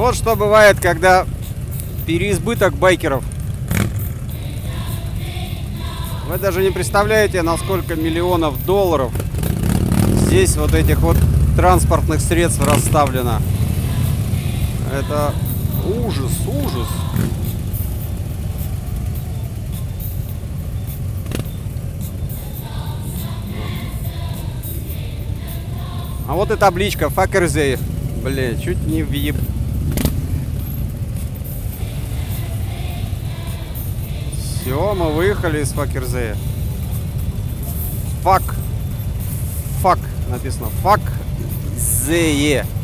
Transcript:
Вот что бывает, когда переизбыток байкеров. Вы даже не представляете, на сколько миллионов долларов здесь вот этих вот транспортных средств расставлено. Это ужас, ужас. А вот и табличка Факерзей. Блин, чуть не въеб... Все, мы выехали из Факерзея. Фак написано. Факзее.